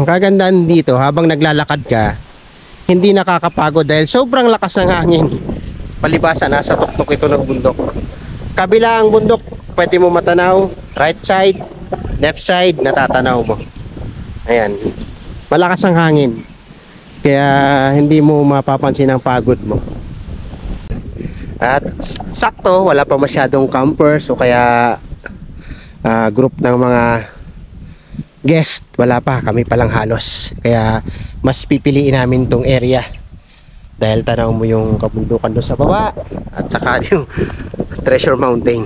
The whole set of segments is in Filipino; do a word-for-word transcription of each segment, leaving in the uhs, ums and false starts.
Ang kagandahan dito, habang naglalakad ka, hindi nakakapagod dahil sobrang lakas ng hangin. Palibasa, nasa tuktok ito ng bundok. Kabila ang bundok, pwede mo matanaw. Right side, left side, natatanaw mo. Ayan. Malakas ang hangin. Kaya hindi mo mapapansin ang pagod mo. At sakto, wala pa masyadong campers o kaya uh, group ng mga guest, wala pa, kami palang halos. Kaya mas pipiliin namin tong area dahil tanaw mo yung kabundukan doon sa baba at saka yung Treasure Mountain.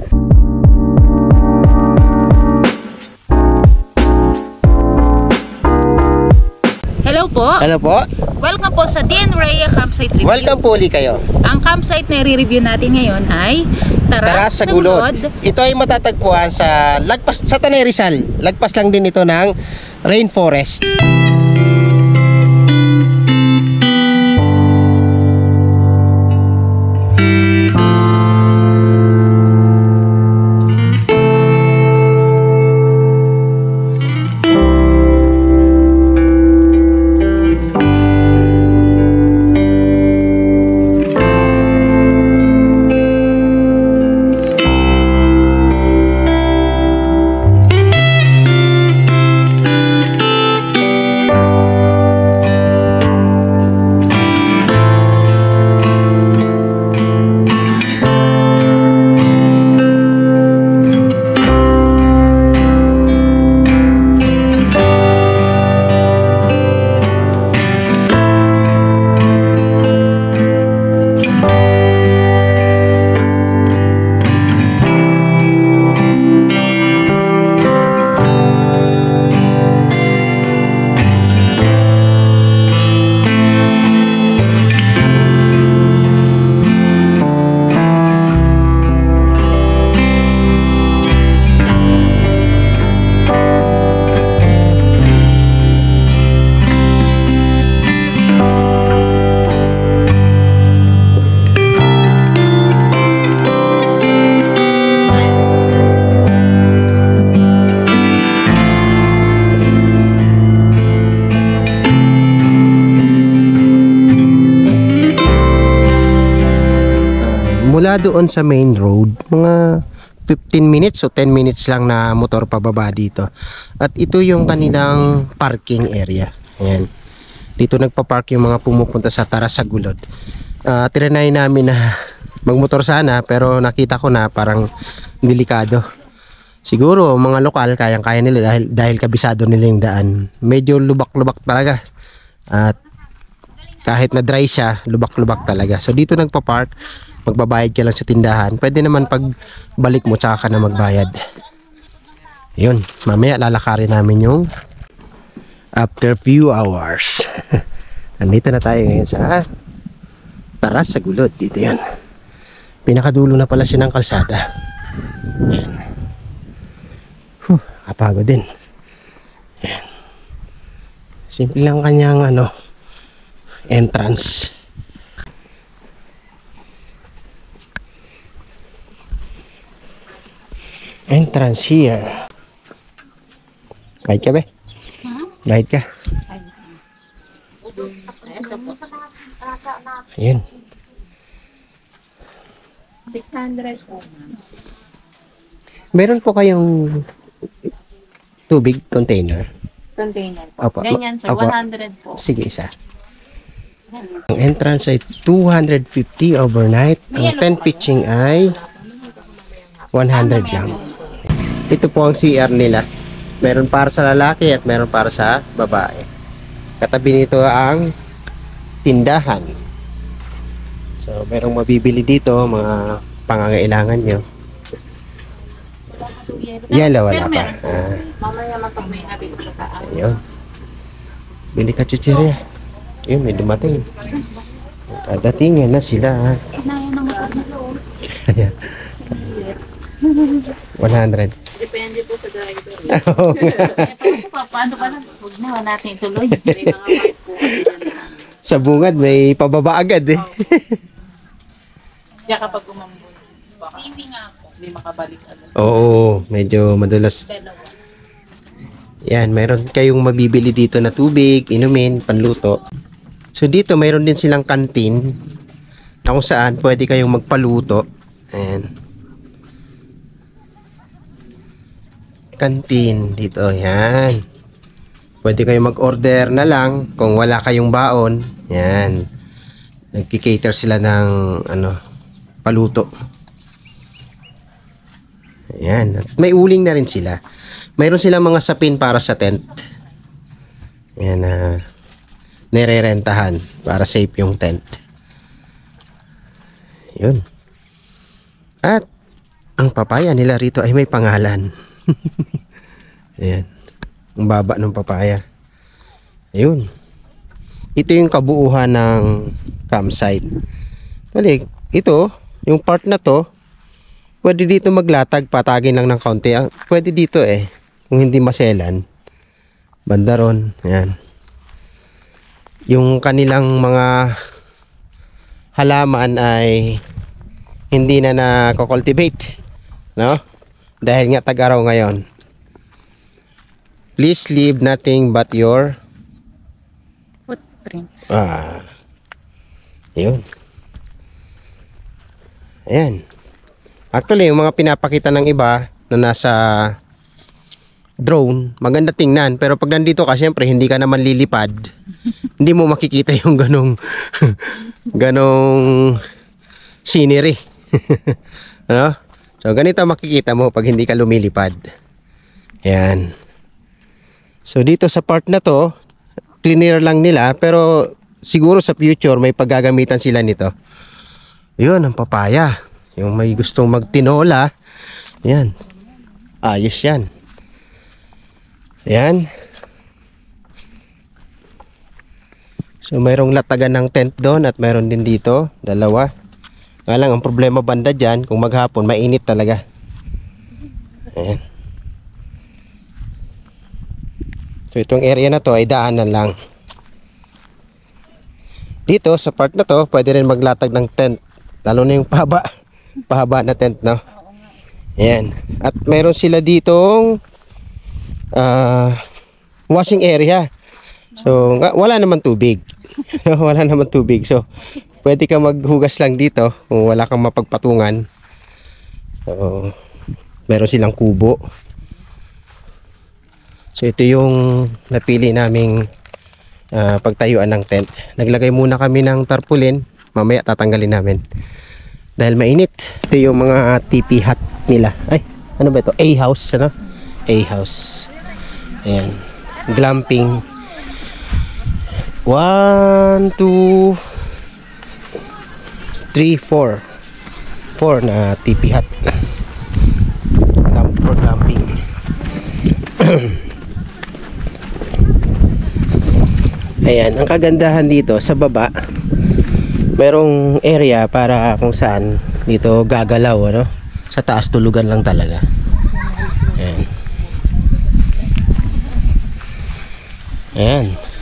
Hello po. Hello po. Welcome po sa Dean Rhea Campsite Review. Welcome po ulit kayo. Ang campsite na i-review natin ngayon ay Taras, Taras sa Gulod. Ito ay matatagpuan sa lagpas sa Tanay Rizal. Lagpas lang din ito ng rainforest. Mula doon sa main road, mga fifteen minutes o ten minutes lang na motor pababa dito. At ito yung kanilang parking area. Ayan. Dito nagpa-park yung mga pumupunta sa Taras sa Gulod. Uh, Tinry namin na magmotor sana pero nakita ko na parang delikado. Siguro mga lokal kayang-kaya nila dahil, dahil kabisado nila yung daan. Medyo lubak-lubak talaga. At kahit na dry siya, lubak-lubak talaga. So dito nagpa-park. Magbabayad ka lang sa tindahan. Pwede naman pag balik mo tsaka ka na magbayad. Yun, mamaya lalakarin namin yung after few hours. Nandito na tayo ngayon sa Taras sa Gulod. Dito yan. Pinakadulo na pala siya ng kalsada. Yan. Huh, kapagod din. Yan. Simple lang kanyang ano, entrance. Entrance here. Guide ka ba? Guide ka. Ayun. six hundred po. Meron po kayong tubig container? Container po. Opo. Ganyan sir, Opo. one hundred po. Sige, isa. Ang entrance ay two hundred fifty overnight. Ang ten pitching ay one hundred lang. Ito po ang C R nila. Meron para sa lalaki at meron para sa babae. Katabi nito ang tindahan. So, merong mabibili dito, mga pangangailangan nyo. Yellow, wala pa. Ah, Mamaya matag may nabili sa taas. ayun. Bili ka chichirya. Ayun, may dumating. Datingin na sila. Naya ng matag. Ayan. one hundred. Depende po sa driver. Kasi pa, paano ba na? Huwag na natin tuloy. May mga bike po kasi dyan na. Sa bungad, may pababa agad eh. Kaya kapag umambol, baka hindi nga ako. Hindi makabalik agad. Oo, medyo madalas. Dalawa. Yan, mayroon kayong mabibili dito na tubig, inumin, panluto. So dito mayroon din silang kantin na kung saan pwede kayong magpaluto. Ayan. Kantin dito, yan. Pwede kayong mag-order na lang kung wala kayong baon. Yan. Nagki-cater sila ng ano, paluto. Ayan. At may uling na rin sila. Mayroon silang mga sapin para sa tent. Ayan na uh, nire-rentahan para safe yung tent. Yun. At ang papaya nila rito ay may pangalan. Ayan. Ang baba ng papaya. Ayun. Ito yung kabuuhan ng campsite. Balik, ito, yung part na to, pwede dito maglatag, patagin lang ng kaunti. Pwede dito eh, kung hindi maselan. Banda ron. Ayan. Yung kanilang mga halaman ay hindi na na-cultivate, no? Dahil nga tag-araw ngayon. Please leave nothing but your footprints. Ah. Yun. Ayan. Actually, yung mga pinapakita ng iba na nasa drone, maganda tingnan. Pero pag nandito ka, syempre, hindi ka naman lilipad. Hindi mo makikita yung ganong ganong scenery. Ano? So, ganito makikita mo pag hindi ka lumilipad. Ayan. So, dito sa part na to, cleaner lang nila, pero siguro sa future may paggagamitan sila nito. Yun, ang papaya. Yung may gustong magtinola, yan. Ayos yan. Yan. So, mayroong latagan ng tent doon at mayroon din dito. Dalawa. Nga lang, ang problema banda dyan, kung maghapon, mainit talaga. Ayan. So, itong area na to ay daanan lang. Dito, sa part na to, pwede rin maglatag ng tent. Lalo na yung pahaba. Pahaba na tent, no? Ayan. At mayroon sila ditong uh, washing area. So, nga, wala naman tubig. Wala naman tubig. So, pwede ka maghugas lang dito kung wala kang mapagpatungan. So, meron silang kubo. So, ito yung napili naming uh, pagtayuan ng tent. Naglagay muna kami ng tarpaulin. Mamaya tatanggalin namin. Dahil mainit. Ito yung mga tipi hut nila. Ay, ano ba ito? A-house, ano? A-house. Ayan. Glamping. One, two, three, four. Four na tipi hut. For glamping. Ayan, ang kagandahan dito sa baba, merong area para kung saan dito gagalaw, ano? Sa taas tulugan lang talaga. Ayan. Ayan.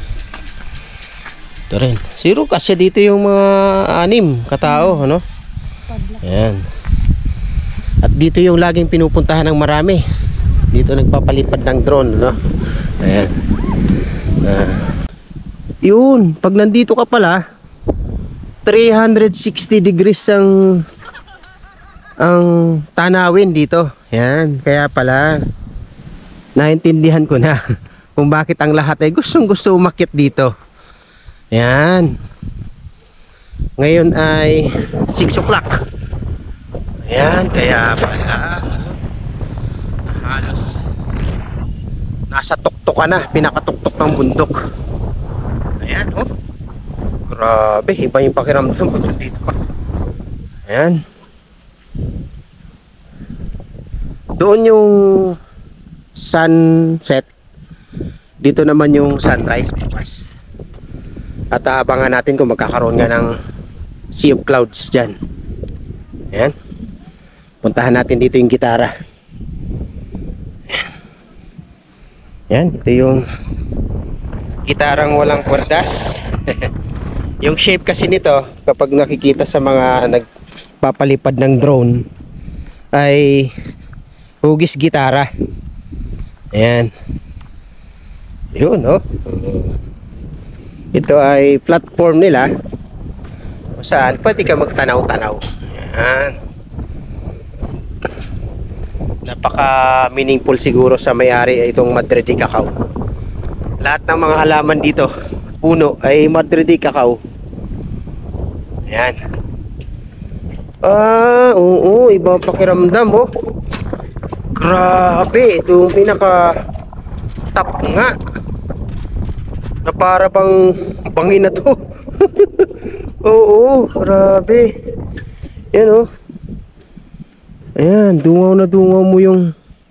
Ito rin. Siguro kasi dito yung mga anim katao, ano? Ayan. At dito yung laging pinupuntahan ng marami. Dito nagpapalipad ng drone, no? Ayan. Ah. Yun, pag nandito ka pala, three hundred sixty degrees ang ang tanawin dito. Yan, kaya pala naintindihan ko na kung bakit ang lahat ay gustong gusto umakyat dito. Yan. Ngayon ay six o'clock. Yan, kaya pala halos nasa tuktok ka na, pinakatuktok ng bundok. Ayan, oh. Grabe, iba yung pakiramdam pag dito ka. Ayan. Doon yung sunset. Dito naman yung sunrise bukas. At aabangan natin kung magkakaroon nga ng sea of clouds dyan. Ayan. Puntahan natin dito yung gitara. Ayan, ito yung gitarang walang kwerdas. Yung shape kasi nito, kapag nakikita sa mga nagpapalipad ng drone, ay hugis gitara. Ayan. Yun, no? Ito ay platform nila kung saan pwede ka magtanaw-tanaw. Yan. Napaka meaningful siguro sa may-ari itong Madrid Cacao. Lahat ng mga halaman dito, puno, ay Madrid Cacao. Yan. Ah, oo, iba pakiramdam, oh. Grabe, ito yung pinaka top nga. Na para bang bangin na to. Oo, grabe. Yan, oh. Ayan, dungaw na dungaw mo yung...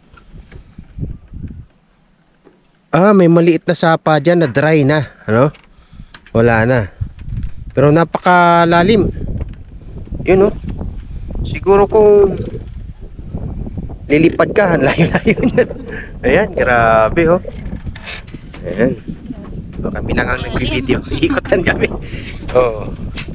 Ah, may maliit na sapa dyan na dry na. Ano? Wala na. Pero napakalalim. Yun, oh. Siguro kung lilipad ka, layo-layo niyan. Ayan, grabe, oh. Ayan. So, kami lang ang nagbibideo. Ikutan kami. Oh.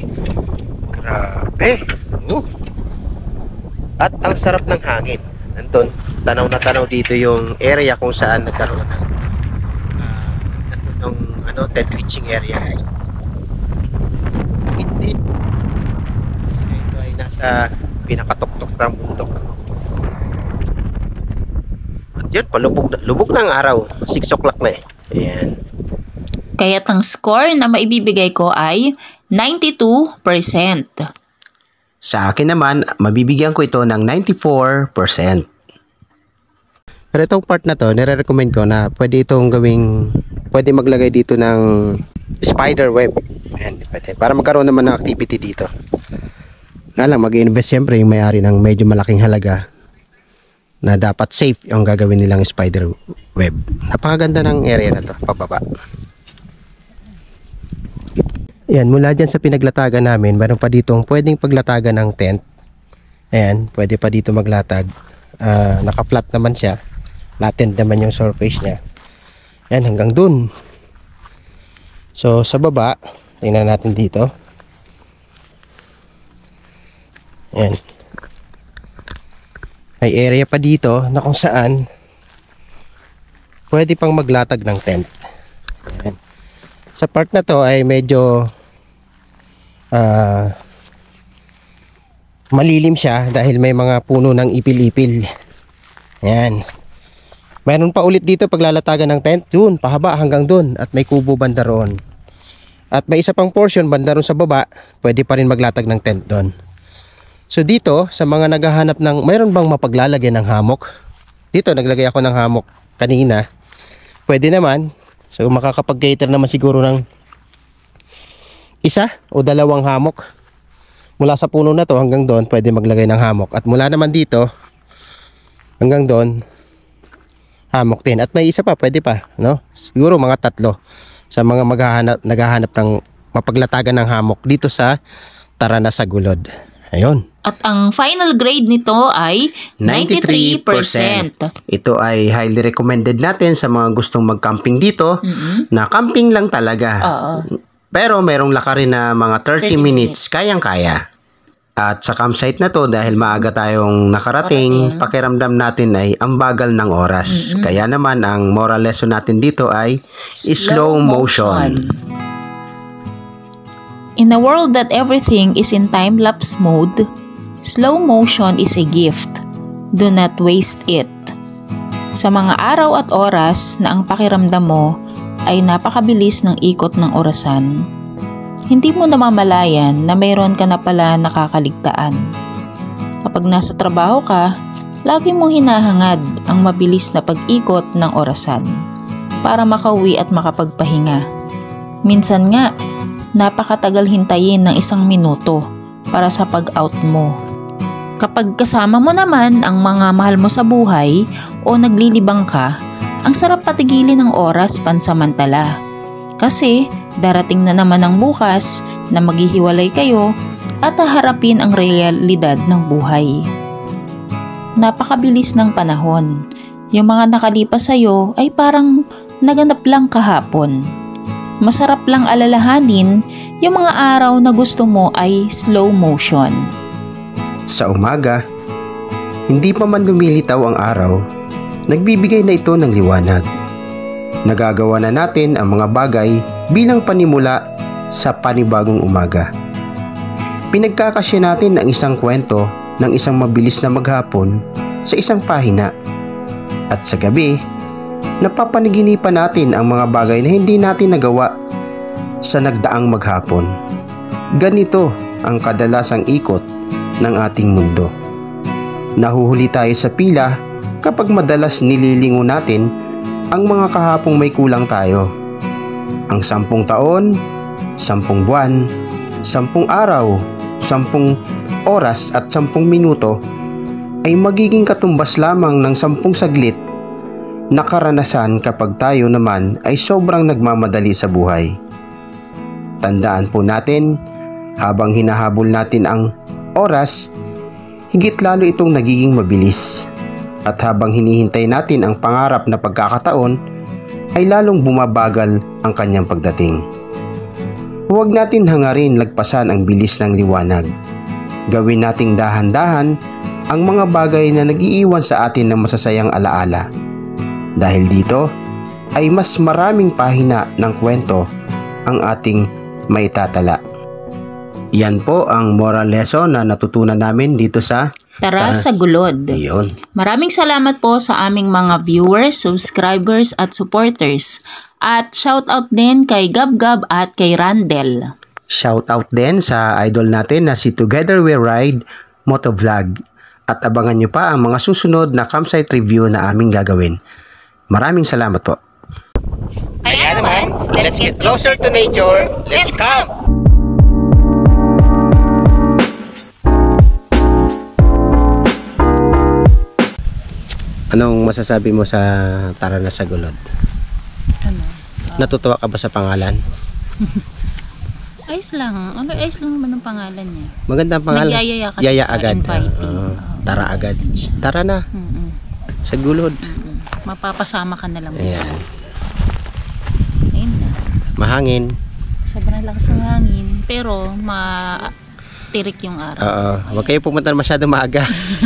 Grabe. Oh. At ang sarap ng hangin. Nandun, tanaw na tanaw dito yung area kung saan nagkaroon ng uh, nandun ng ano, tent pitching area. Hindi. Kasi ito ay nasa pinakatuktok ng bundok. At yun, palubog na, lubog na ang araw. six o'clock na eh. Ayan. Kaya't ang score na maibibigay ko ay ninety-two percent. Sa akin naman, mabibigyan ko ito ng ninety-four percent. Pero itong part na to, nire-recommend ko na pwede itong gawing, pwede maglagay dito ng spider web. Ayan, pwede. Para magkaroon naman ng activity dito. Nga lang, mag-invest siyempre yung may-ari ng medyo malaking halaga na dapat safe yung gagawin nilang spider web. Napakaganda ng area na to, pababa. Ayan, mula dyan sa pinaglatagan namin, meron pa ditong pwedeng paglatagan ng tent. Ayan, pwede pa dito maglatag. Uh, naka-flat naman siya. Flattened naman yung surface niya. Ayan, hanggang dun. So, sa baba, tingnan natin dito. Ayan. May area pa dito na kung saan pwede pang maglatag ng tent. Ayan. Sa part na to ay medyo uh, malilim siya dahil may mga puno ng ipil-ipil. Ayan. Mayroon pa ulit dito paglalatagan ng tent. Dun, pahaba hanggang dun. At may kubo banda roon. At may isa pang portion banda roon sa baba. Pwede pa rin maglatag ng tent doon. So dito, sa mga naghahanap ng, mayroon bang mapaglalagay ng hammock? Dito, naglagay ako ng hammock kanina. Pwede naman. So makakapag-cater naman siguro ng isa o dalawang hammock. Mula sa puno na to hanggang doon, pwede maglagay ng hammock. At mula naman dito, hanggang doon, hammock din. At may isa pa, pwede pa. No? Siguro mga tatlo sa mga maghahanap, naghahanap ng mapaglatagan ng hammock dito sa Tarana sa Gulod. Ayun. At ang final grade nito ay ninety-three percent. Ito ay highly recommended natin sa mga gustong mag-camping dito. Mm-hmm. Na camping lang talaga. Oo. Pero merong lakarin na mga thirty minutes, kayang-kaya. At sa campsite na to, dahil maaga tayong nakarating, Parating. pakiramdam natin ay ang bagal ng oras. Mm-hmm. Kaya naman, ang moral lesson natin dito ay slow, slow motion. motion. In a world that everything is in time-lapse mode, slow motion is a gift. Do not waste it. Sa mga araw at oras na ang pakiramdam mo ay napakabilis ng ikot ng orasan, hindi mo namamalayan na mayroon ka na pala nakakaligtaan. Kapag nasa trabaho ka, lagi mong hinahangad ang mabilis na pag-ikot ng orasan para makauwi at makapagpahinga. Minsan nga, napakatagal hintayin ng isang minuto para sa pag-out mo. Kapag kasama mo naman ang mga mahal mo sa buhay o naglilibang ka, ang sarap patigilin ng oras pansamantala. Kasi darating na naman ang bukas na maghihiwalay kayo at haharapin ang realidad ng buhay. Napakabilis ng panahon. Yung mga nakalipas sa'yo ay parang naganap lang kahapon. Masarap lang alalahanin yung mga araw na gusto mo ay slow motion. Sa umaga, hindi pa man lumilitaw ang araw, nagbibigay na ito ng liwanag. Nagagawa na natin ang mga bagay bilang panimula sa panibagong umaga. Pinagkakasya natin ang isang kwento ng isang mabilis na maghapon sa isang pahina. At sa gabi, napapanaginipan natin ang mga bagay na hindi natin nagawa sa nagdaang maghapon. Ganito ang kadalasang ikot ng ating mundo. Nahuhuli tayo sa pila kapag madalas nililingon natin ang mga kahapong may kulang tayo. Ang sampung taon, sampung buwan, sampung araw, sampung oras at sampung minuto ay magiging katumbas lamang ng sampung saglit na karanasan kapag tayo naman ay sobrang nagmamadali sa buhay. Tandaan po natin, habang hinahabol natin ang oras, higit lalo itong nagiging mabilis. At habang hinihintay natin ang pangarap na pagkakataon, ay lalong bumabagal ang kanyang pagdating. Huwag natin hangarin lagpasan ang bilis ng liwanag. Gawin nating dahan-dahan ang mga bagay na nag-iiwan sa atin ng masasayang alaala. Dahil dito ay mas maraming pahina ng kwento ang ating maitatala. Yan po ang moral lesson na natutunan namin dito sa Tara sa Gulod. Yun. Maraming salamat po sa aming mga viewers, subscribers at supporters. At shoutout din kay Gab-Gab at kay Randel. Shoutout din sa idol natin na si Together We Ride Motovlog. At abangan nyo pa ang mga susunod na campsite review na aming gagawin. Maraming salamat po. Kaya naman, let's get closer to nature. Let's camp! Anong masasabi mo sa Tara na sa Gulod? Ano? Natutuwa ka ba sa pangalan? Ayos lang. Ano, ayos lang naman ang pangalan niya. Magandang pangalan. Nagyayaya kasi Yaya siya, agad. inviting. Oo, tara agad. Tara na. Mm-mm. Sa Gulod. Mm-mm. Mapapasama ka na lang. Ayan. Ayun na. Mahangin. Sobrang lakas ng hangin. Pero, ma-tirik yung araw. Oo. Huwag kayo pumunta masyado maaga.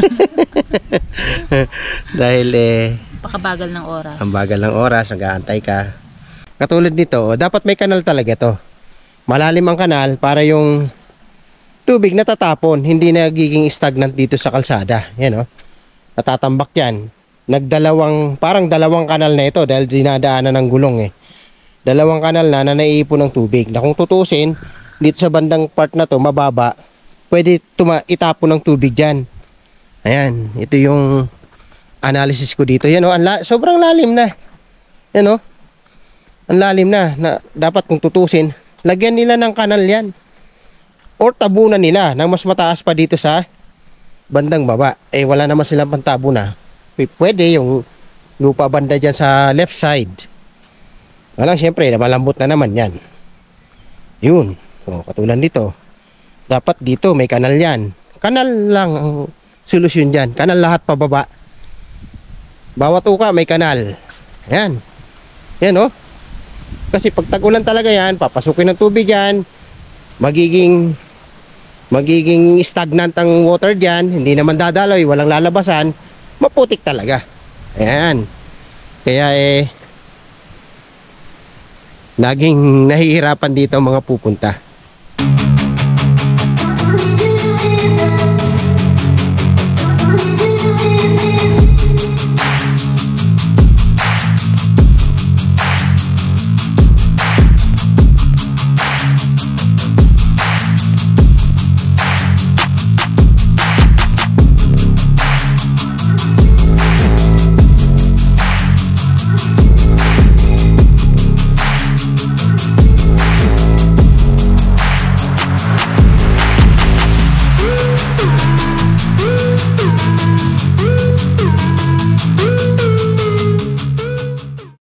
Dahil eh, Pakabagal ng oras. ang bagal ng oras, nag-aantay ka. Katulad nito, oh, dapat may kanal talaga to. Malalim ang kanal para yung tubig natatapon, hindi nagiging stagnant dito sa kalsada. Yan oh. Natatambak yan. Nagdalawang, parang dalawang kanal na ito dahil dinadaanan ng gulong eh. Dalawang kanal na na naiipon ng tubig. Na kung tutusin, dito sa bandang part na to, mababa, pwede tuma itapon ng tubig dyan. Ayan, ito yung analysis ko dito. Yan oh, ang la sobrang lalim na. Yan oh. Ang lalim na, na dapat kung tutusin, lagyan nila ng kanal yan. Or tabunan nila ng mas mataas pa dito sa bandang baba. Eh wala naman silang pantabo na. Pwede yung lupa banda dyan sa left side. Walang syempre, malambot na naman yan. Yun. O, katulad dito. Dapat dito may kanal yan. Kanal lang ang solusyon dyan. Kanal lahat pababa. Bawat uka may kanal. Yan. Yan oh. Kasi pag tag-ulan talaga yan, papasukin ng tubig yan, magiging magiging stagnant ang water dyan, hindi naman dadaloy, walang lalabasan, maputik talaga. Ayan. Kaya eh, naging nahihirapan dito ang mga pupunta.